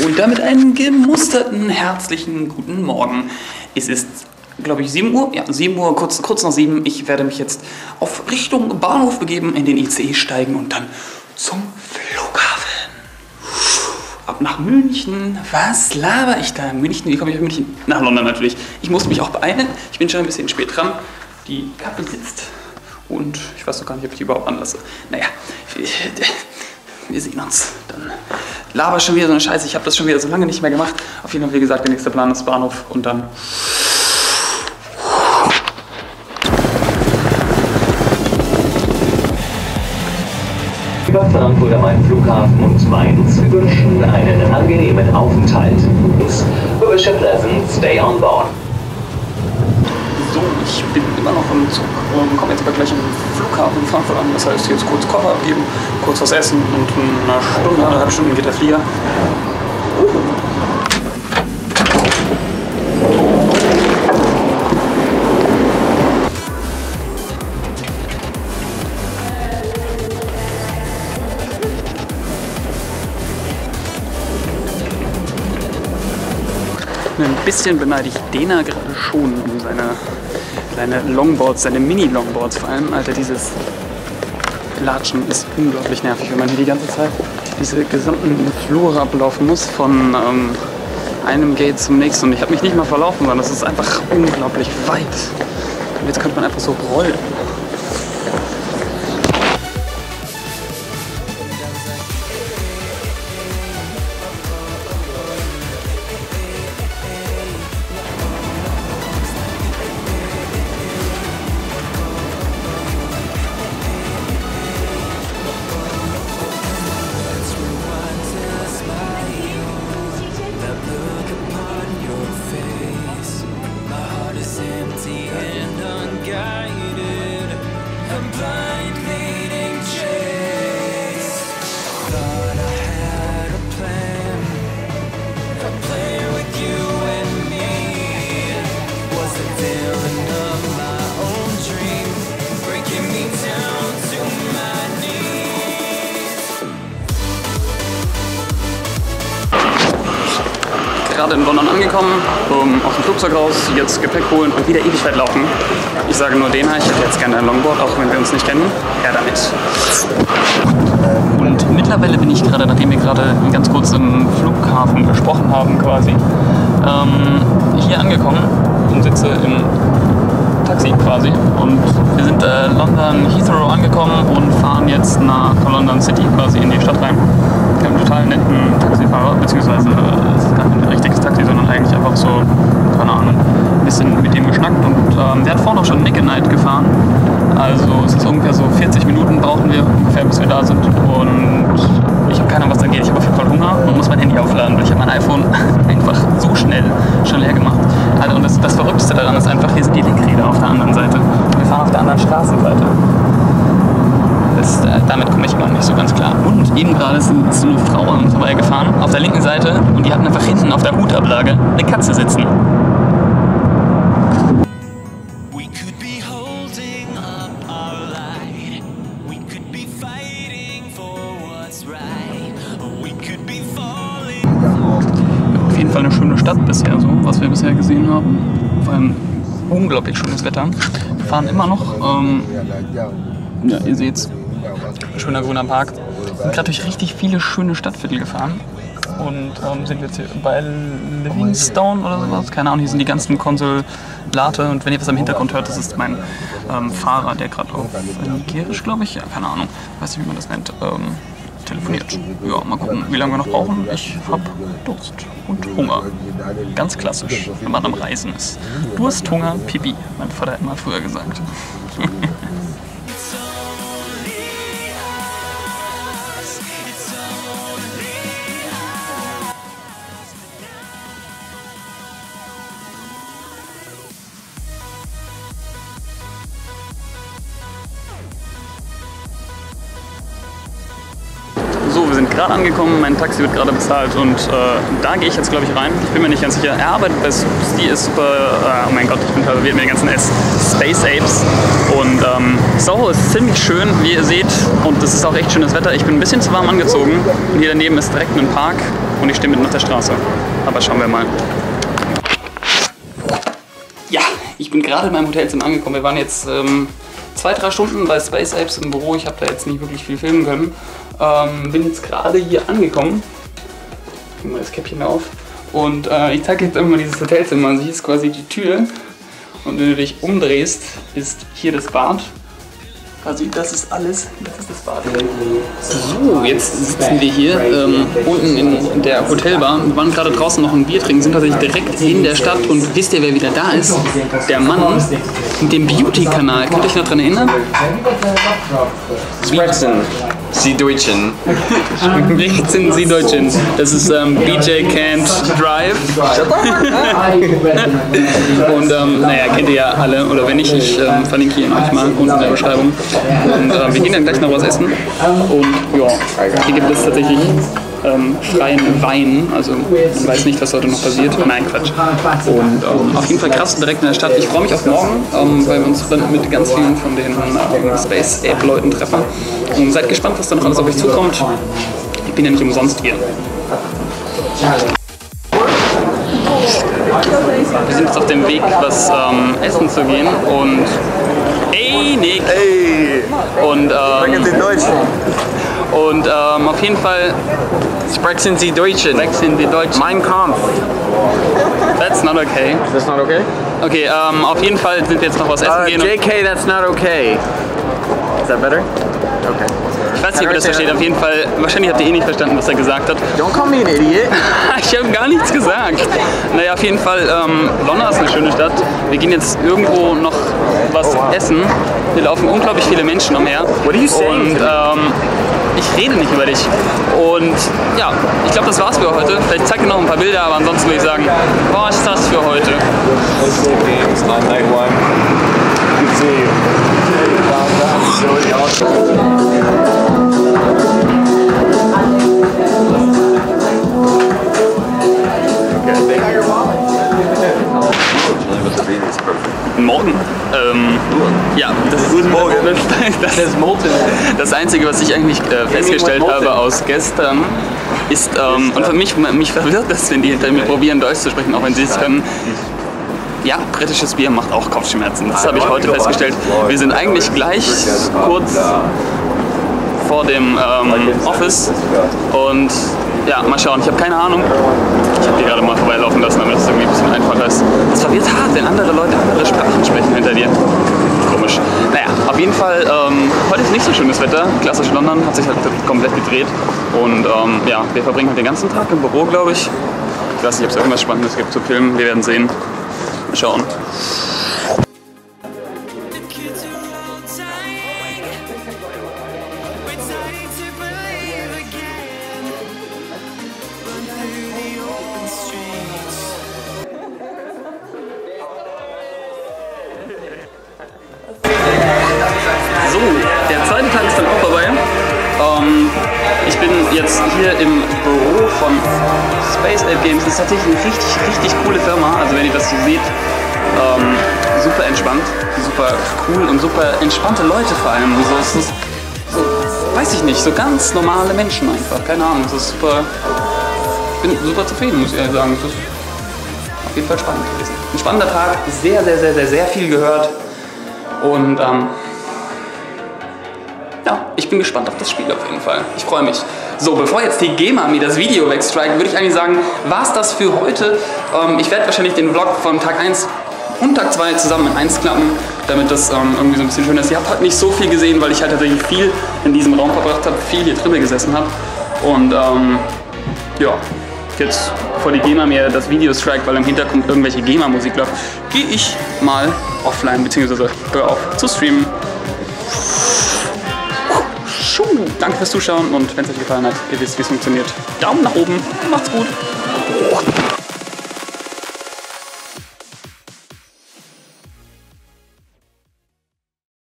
Und damit einen gemusterten, herzlichen guten Morgen. Es ist, glaube ich, 7 Uhr. Ja, 7 Uhr, kurz nach 7. Ich werde mich jetzt auf Richtung Bahnhof begeben, in den ICE steigen und dann zum Flughafen. Ab nach München. Was laber ich da? München? Wie komme ich nach München? Nach London natürlich. Ich muss mich auch beeilen. Ich bin schon ein bisschen spät dran. Die Kappe sitzt. Und ich weiß noch gar nicht, ob ich die überhaupt anlasse. Naja, wir sehen uns. Dann laber schon wieder so eine Scheiße. Ich habe das schon wieder so lange nicht mehr gemacht. Auf jeden Fall, wie gesagt, der nächste Plan ist Bahnhof und dann... Über Frankfurt am Main Flughafen und Mainz wünschen einen angenehmen Aufenthalt. Wish a pleasant stay on board. So, ich bin immer noch im Zug und komme jetzt aber gleich im Flughafen in Frankfurt an. Das heißt, jetzt kurz Koffer abgeben, kurz was essen und in einer Stunde, 1,5 Stunden geht der Flieger. Ein bisschen beneide ich Dena gerade schon um seine Longboards, seine Mini-Longboards vor allem. Alter, dieses Latschen ist unglaublich nervig, wenn man hier die ganze Zeit diese gesamten Flure ablaufen muss, von einem Gate zum nächsten. Und ich habe mich nicht mal verlaufen, sondern das ist einfach unglaublich weit. Und jetzt könnte man einfach so rollen. Gerade in London angekommen, aus dem Flugzeug raus, jetzt Gepäck holen und wieder ewig weit laufen. Ich sage nur Dena, ich hätte jetzt gerne ein Longboard, auch wenn wir uns nicht kennen. Her damit. Und mittlerweile bin ich gerade, nachdem wir gerade ganz kurz im Flughafen gesprochen haben quasi, hier angekommen und sitze im Taxi quasi. Und wir sind London Heathrow angekommen und fahren jetzt nach London City quasi in die Stadt rein. Wir haben einen total netten Taxifahrer, beziehungsweise es ist gar kein richtiges Taxi, sondern eigentlich einfach so, keine Ahnung, ein bisschen mit dem geschnackt und der hat vorhin auch schon Nick and Night gefahren. Also es ist ungefähr so 40 Minuten brauchen wir ungefähr, bis wir da sind und ich habe keine Ahnung, was da geht. Ich habe auf jeden Fall Hunger und muss mein Handy aufladen, weil ich habe mein iPhone einfach so schnell schon leer gemacht. Also, und das Verrückteste daran ist einfach, hier sind die Lenkräder auf der anderen Seite. Wir fahren auf der anderen Straßenseite. Damit komme ich immer nicht so ganz klar. Und eben gerade ist so eine Frau an uns vorbeigefahren, auf der linken Seite, und die hatten einfach hinten auf der Hutablage eine Katze sitzen. Auf jeden Fall eine schöne Stadt bisher, so was wir bisher gesehen haben. Vor allem unglaublich schönes Wetter. Wir fahren immer noch, ja, ihr seht's. Schöner grüner Park. Wir sind gerade durch richtig viele schöne Stadtviertel gefahren und sind jetzt hier bei Livingstone oder sowas. Keine Ahnung, hier sind die ganzen Konsulate und wenn ihr was am Hintergrund hört, das ist mein Fahrer, der gerade auf Nigerisch, glaube ich, ja, keine Ahnung, weiß nicht, wie man das nennt, telefoniert. Ja, mal gucken, wie lange wir noch brauchen. Ich hab Durst und Hunger. Ganz klassisch, wenn man am Reisen ist. Durst, Hunger, Pipi, hat mein Vater immer früher gesagt. gerade angekommen, mein Taxi wird gerade bezahlt und da gehe ich jetzt, glaube ich, rein. Ich bin mir nicht ganz sicher. Er arbeitet bei die ist super, oh mein Gott, ich bin verwirrt mit den ganzen Space Apes. Und Soho ist ziemlich schön, wie ihr seht, und es ist auch echt schönes Wetter. Ich bin ein bisschen zu warm angezogen und hier daneben ist direkt ein Park und ich stehe mitten auf der Straße. Aber schauen wir mal. Ja, ich bin gerade in meinem Hotelzimmer angekommen. Wir waren jetzt 2-3 Stunden bei Space Apes im Büro. Ich habe da jetzt nicht wirklich viel filmen können. Bin jetzt gerade hier angekommen. Ich mache mal das Käppchen auf. Und ich zeige jetzt immer dieses Hotelzimmer. Also hier ist quasi die Tür. Und wenn du dich umdrehst, ist hier das Bad. Also das ist alles, das ist das Bad. So, jetzt sitzen wir hier unten in der Hotelbar. Wir waren gerade draußen noch ein Bier trinken, sind tatsächlich direkt in der Stadt. Und wisst ihr, wer wieder da ist? Der Mann mit dem Beauty-Kanal. Könnt ihr euch noch daran erinnern? Sprechen Sie Deutschen. Sprechen Sie Deutschen. Das ist BJ Can't Drive. Und naja, kennt ihr ja alle. Oder wenn nicht, ich verlinke ihn euch mal unten in der Beschreibung. Und wir gehen dann gleich noch was essen. Und ja, hier gibt es tatsächlich freien Wein. Also man weiß nicht, was heute noch passiert. Nein, Quatsch. Und auf jeden Fall krass direkt in der Stadt. Ich freue mich auf morgen, weil wir uns dann mit ganz vielen von den Space Ape Leuten treffen. Und seid gespannt, was da noch alles auf euch zukommt. Ich bin ja nicht umsonst hier. Wir sind jetzt auf dem Weg, was essen zu gehen und hey Nick! Hey! Und Sprechen Sie Deutsch? und auf jeden Fall Sprechen Sie Deutsch? wechseln wir Deutsch. Mein Kampf. That's not okay. That's not okay? Okay, auf jeden Fall sind wir jetzt noch was essen gehen. JK, that's not okay. Is that better? Okay. Ich weiß nicht, wie das versteht. Auf jeden Fall, wahrscheinlich habt ihr eh nicht verstanden, was er gesagt hat. Don't call me an idiot. Ich habe gar nichts gesagt. Naja, auf jeden Fall, London ist eine schöne Stadt. Wir gehen jetzt irgendwo noch was essen. Hier laufen unglaublich viele Menschen umher. What are you saying? Und ich rede nicht über dich. Und ja, ich glaube, das war's für heute. Vielleicht zeige ich noch ein paar Bilder, aber ansonsten würde ich sagen, was ist das für heute? Games on night one. Good to see you. Morgen. Ja, das ist Morgen. Das Einzige, was ich eigentlich festgestellt habe aus gestern, ist, und für mich verwirrt das, wenn die hinter mir probieren, Deutsch zu sprechen, auch wenn sie es können. Ja, britisches Bier macht auch Kopfschmerzen. Das habe ich heute festgestellt. Wir sind eigentlich gleich kurz vor dem Office und ja, mal schauen. Ich habe keine Ahnung. Ich habe die gerade mal vorbeilaufen lassen, damit es irgendwie ein bisschen einfacher ist. Es verwirrt hart, wenn andere Leute andere Sprachen sprechen hinter dir. Komisch. Naja, auf jeden Fall, heute ist nicht so schönes Wetter. Klassisch London hat sich halt komplett gedreht. Und ja, wir verbringen halt den ganzen Tag im Büro, glaube ich. Ich weiß nicht, ob es irgendwas Spannendes gibt zu filmen. Wir werden sehen. Mal schauen. So, der zweite Tag ist dann auch vorbei. Ich bin jetzt hier im Büro von Space Ape Games. Das ist tatsächlich eine richtig coole Firma. Also wenn ihr das so seht, super entspannt, super cool und super entspannte Leute vor allem. So, es ist so, weiß ich nicht, so ganz normale Menschen einfach. Keine Ahnung, es ist super. Ich bin super zufrieden, muss ich ehrlich sagen. Es ist auf jeden Fall spannend gewesen. Ein spannender Tag, sehr viel gehört. Und ja, ich bin gespannt auf das Spiel auf jeden Fall. Ich freue mich. So, bevor jetzt die GEMA mir das Video wegstrikt, würde ich eigentlich sagen, war's das für heute. Ich werde wahrscheinlich den Vlog von Tag 1 und Tag 2 zusammen in 1 klappen, damit das irgendwie so ein bisschen schöner ist. Ihr habt heute nicht so viel gesehen, weil ich halt tatsächlich viel in diesem Raum verbracht habe, viel hier drinnen gesessen habe. Und ja, jetzt bevor die GEMA mir das Video strikt, weil im Hintergrund irgendwelche GEMA-Musik läuft, gehe ich mal offline, beziehungsweise höre auf zu streamen. Danke fürs Zuschauen und wenn es euch gefallen hat, ihr wisst, wie es funktioniert. Daumen nach oben, macht's gut.